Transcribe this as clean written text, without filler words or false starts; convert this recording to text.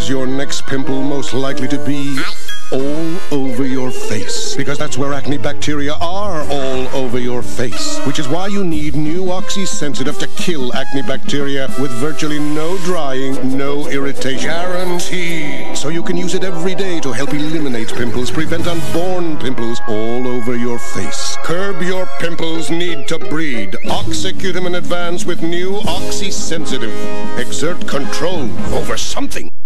is your next pimple most likely to be? All over your face. Because that's where acne bacteria are, all over your face. Which is why you need new Oxy Sensitive to kill acne bacteria with virtually no drying, no irritation. Guaranteed. So you can use it every day to help eliminate pimples, prevent unborn pimples all over your face. Curb your pimples need to breed. Oxycute them in advance with new Oxy Sensitive. Exert control over something.